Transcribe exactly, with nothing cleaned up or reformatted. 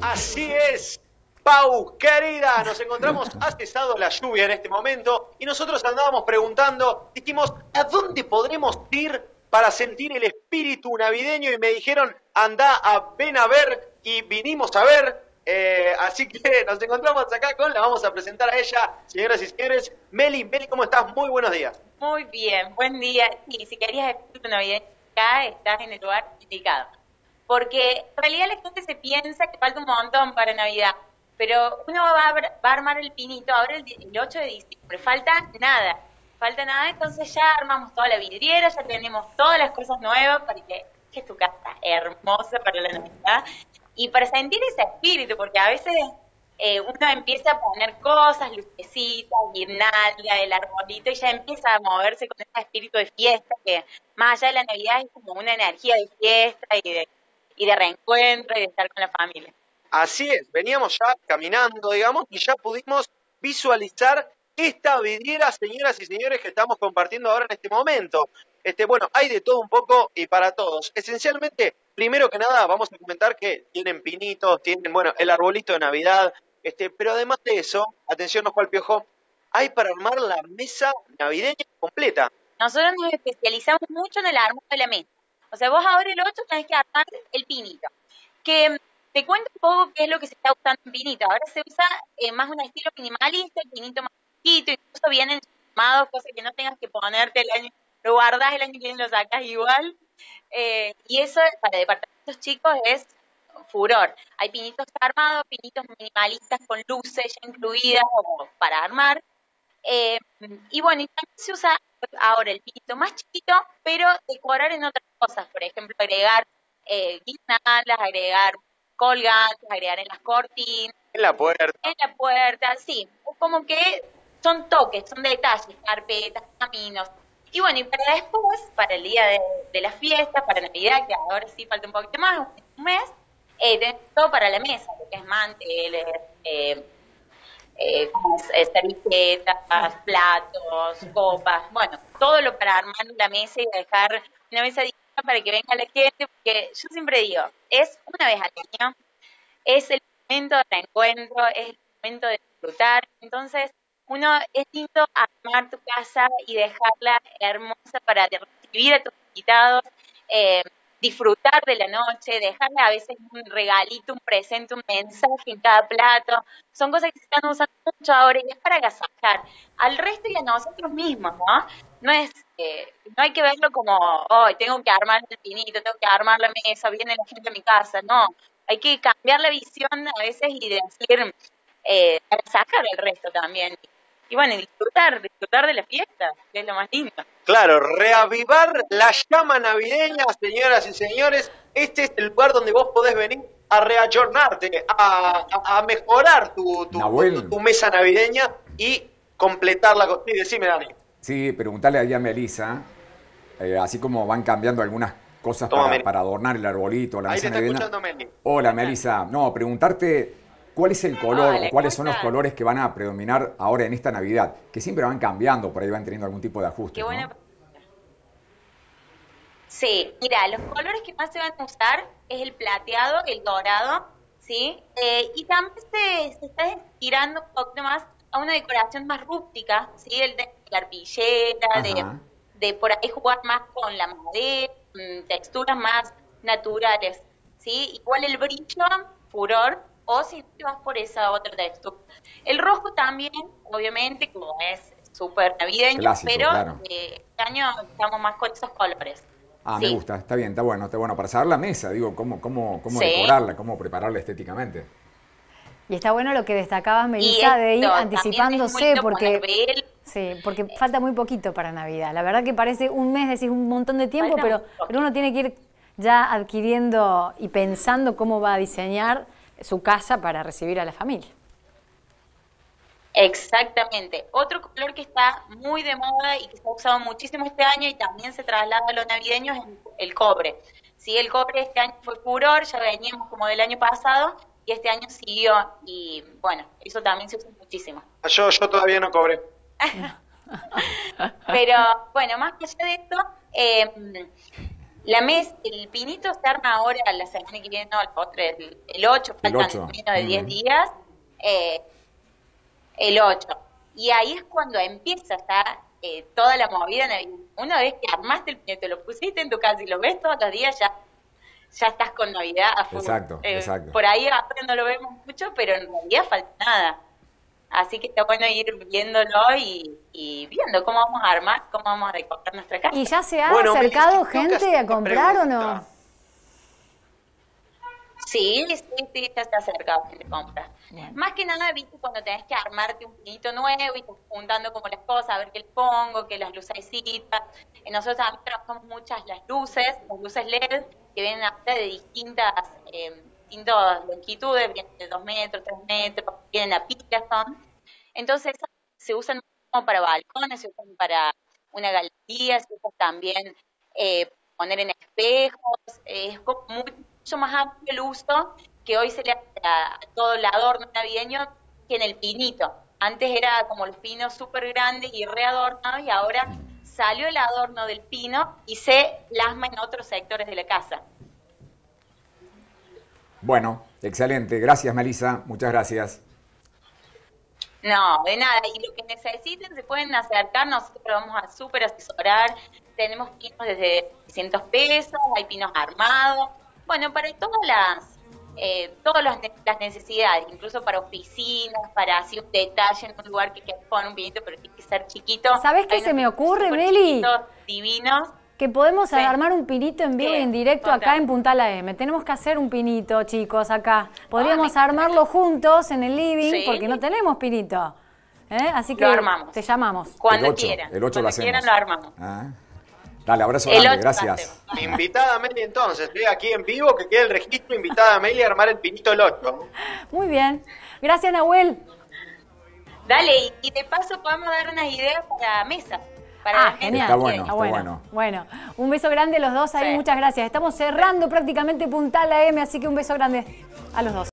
Así es, Pau, querida, nos encontramos, ha cesado la lluvia en este momento y nosotros andábamos preguntando, dijimos, ¿a dónde podremos ir para sentir el espíritu navideño? Y me dijeron, anda a ven a ver, y vinimos a ver, eh, así que nos encontramos acá con, la vamos a presentar a ella, señoras y señores. Meli, Meli, ¿cómo estás? Muy buenos días. Muy bien, buen día. Y si querías espíritu navideño acá, estás en el lugar indicado. Porque en realidad la gente se piensa que falta un montón para Navidad, pero uno va a, va a armar el pinito ahora el, el ocho de diciembre, falta nada, falta nada, entonces ya armamos toda la vidriera, ya tenemos todas las cosas nuevas para que, que tu casa hermosa para la Navidad y para sentir ese espíritu, porque a veces eh, uno empieza a poner cosas, lucecitas, guirnalda, el arbolito, y ya empieza a moverse con ese espíritu de fiesta, que más allá de la Navidad es como una energía de fiesta y de y de reencuentro y de estar con la familia. Así es, veníamos ya caminando, digamos, y ya pudimos visualizar esta vidriera, señoras y señores, que estamos compartiendo ahora en este momento. Este, bueno, hay de todo un poco y para todos. Esencialmente, primero que nada, vamos a comentar que tienen pinitos, tienen, bueno, el arbolito de Navidad, este, pero además de eso, atención, ojo al piojo, hay para armar la mesa navideña completa. Nosotros nos especializamos mucho en el armado de la mesa. O sea, vos ahora el ocho tenés que armar el pinito. Que te cuento un poco qué es lo que se está usando en pinito. Ahora se usa eh, más un estilo minimalista, el pinito más chiquito, incluso vienen armados, cosas que no tengas que ponerte el año, lo guardás el año que viene lo sacás igual. Eh, y eso para departamentos chicos es furor. Hay pinitos armados, pinitos minimalistas con luces ya incluidas o para armar. Eh, y bueno, y también se usa ahora el pinito más chiquito, pero decorar en otras cosas, por ejemplo, agregar eh, guirnaldas, agregar colgantes, agregar en las cortinas, en la puerta, en la puerta, sí, como que son toques, son detalles, carpetas, caminos. Y bueno, y para después, para el día de, de la fiesta, para Navidad, que ahora sí falta un poquito más, un mes, eh, tenemos todo para la mesa, lo que es manteles, eh, Eh, como es, servilletas, platos, copas, bueno, todo lo para armar la mesa y dejar una mesa digna para que venga la gente, porque yo siempre digo, es una vez al año, es el momento de reencuentro, es el momento de disfrutar, entonces uno es lindo armar tu casa y dejarla hermosa para recibir a tus invitados, eh, disfrutar de la noche, dejarle a veces un regalito, un presente, un mensaje en cada plato. Son cosas que se están usando mucho ahora y es para agasajar al resto y a nosotros mismos, ¿no? No es, eh, no hay que verlo como, oh, tengo que armar el pinito, tengo que armar la mesa, viene la gente a mi casa. No, hay que cambiar la visión a veces y decir, eh, agasajar al resto también. Y bueno, disfrutar, disfrutar de la fiesta, que es lo más lindo. Claro, reavivar la llama navideña, señoras y señores. Este es el lugar donde vos podés venir a reayornarte, a, a, a mejorar tu, tu, tu, tu mesa navideña y completarla. Con... Sí, decime, Dani. Sí, preguntarle ahí a Melissa, eh, así como van cambiando algunas cosas Toma, para, para adornar el arbolito, la ahí mesa te está navideña. escuchando Meli. Hola, Melissa. No, preguntarte cuál es el color Hola, o cuáles son los ¿cómo estás? colores que van a predominar ahora en esta Navidad, que siempre van cambiando, por ahí van teniendo algún tipo de ajuste. Qué buena ¿no? pregunta. Sí, mira, los colores que más se van a usar es el plateado, el dorado, ¿sí? Eh, y también se, se está estirando un poquito más a una decoración más rústica, ¿sí? El de la arpillera, de, de por ahí jugar más con la madera, texturas más naturales, ¿sí? Igual el brillo, furor, o si te vas por esa otra textura. El rojo también, obviamente, como es súper navideño, Clásico, pero claro. eh, este año estamos más con esos colores. Ah, sí. Me gusta, está bien, está bueno, está bueno. Para saber la mesa, digo, cómo, cómo, cómo Sí. decorarla, cómo prepararla estéticamente. Y está bueno lo que destacabas, Melissa, de ir anticipándose, porque, sí, porque falta muy poquito para Navidad. La verdad que parece un mes, decís un montón de tiempo, pero, pero uno tiene que ir ya adquiriendo y pensando cómo va a diseñar su casa para recibir a la familia. Exactamente. Otro color que está muy de moda y que se ha usado muchísimo este año y también se traslada a los navideños es el cobre. Sí, el cobre este año fue furor, ya veníamos como del año pasado y este año siguió y bueno, eso también se usa muchísimo. Yo, yo todavía no cobré. Pero bueno, más que allá de esto, eh, La mes, el pinito se arma ahora la semana que viene, no, el otro, el, el ocho, faltan ocho. menos de diez Mm. días, eh, el ocho. Y ahí es cuando empieza a eh, toda la movida navideña. Una vez que armaste el pinito, lo pusiste en tu casa y lo ves todos los días, ya, ya estás con Navidad a full. Exacto, Eh, exacto. Por ahí ahora no lo vemos mucho, pero en realidad falta nada. Así que está bueno ir viéndolo y, y viendo cómo vamos a armar, cómo vamos a decorar nuestra casa. ¿Y ya se ha Bueno, acercado Meli, tengo que gente hacer a una comprar o pregunta. no? Sí, sí, sí, ya se ha acercado gente a comprar. Bueno. Más que nada, viste, cuando tenés que armarte un pinito nuevo y estás juntando como las cosas, a ver qué le pongo, que las lucecitas. Eh, Nosotros también trabajamos muchas las luces, las luces L E D, que vienen ahora de distintas, eh, distintas longitudes, vienen de dos metros, tres metros, vienen a pilas son. Entonces, esas se usan como para balcones, se usan para una galería, se usan también eh, poner en espejos, eh, es como muy- mucho más amplio el uso que hoy se le hace a, a todo el adorno navideño que en el pinito. Antes era como los pinos súper grandes y readornados y ahora salió el adorno del pino y se plasma en otros sectores de la casa. Bueno, excelente. Gracias, Melissa. Muchas gracias. No, de nada. Y lo que necesiten se pueden acercar, nosotros lo vamos a súper asesorar. Tenemos pinos desde trescientos pesos, hay pinos armados. Bueno, para todas las, eh, todas las, las necesidades, incluso para oficinas, para así un detalle en un lugar que quieras poner un pinito, pero tiene que ser chiquito. ¿Sabés qué Hay se unos me ocurre, súper Meli? chiquitos, divinos. Que podemos Sí. armar un pinito en vivo ¿Qué? y en directo Contá. acá en Punta La M. Tenemos que hacer un pinito, chicos, acá. Podríamos me armarlo juntos en el living Sí. porque no tenemos pinito. ¿Eh? Así que Lo armamos. te llamamos. Cuando el ocho, quieran. el ocho lo Cuando hacemos. quieran lo armamos. Ah. Dale, abrazo El grande. ocho Gracias. lo Invitada Meli entonces, estoy aquí en vivo, que quede el registro, invitada Meli a armar el pinito el ocho. Muy bien. Gracias, Nahuel. Dale, y, y de paso podemos dar unas ideas para mesa. Para Ah, la mesa. genial. Está bueno, Ah, está bueno. bueno. Bueno, un beso grande a los dos ahí. Sí. Muchas gracias. Estamos cerrando prácticamente Punta La M, así que un beso grande a los dos.